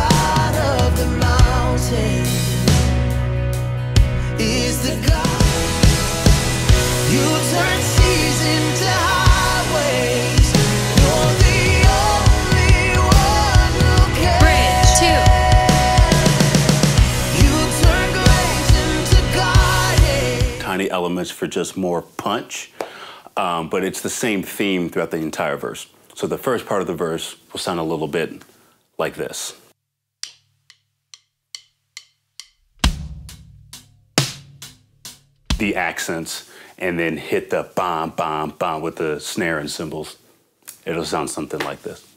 God of the mountain is the God. You turn seas into highways. You're the only one who cares. Bridge 2. You turn graves into gardens. Tiny elements for just more punch, but it's the same theme throughout the entire verse. So the first part of the verse will sound a little bit like this. The accents, and then hit the bam, bam, bam with the snare and cymbals. It'll sound something like this.